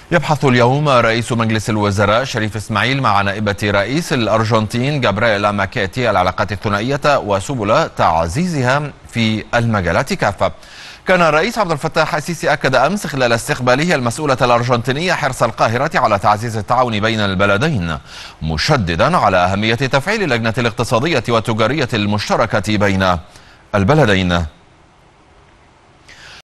يبحث اليوم رئيس مجلس الوزراء شريف إسماعيل مع نائبة رئيس الأرجنتين جابرييلا ماكاتي العلاقات الثنائية وسبل تعزيزها في المجالات كافة. كان الرئيس عبد الفتاح السيسي أكد أمس خلال استقباله المسؤولة الأرجنتينية حرص القاهرة على تعزيز التعاون بين البلدين، مشددا على أهمية تفعيل اللجنة الاقتصادية والتجارية المشتركة بين البلدين.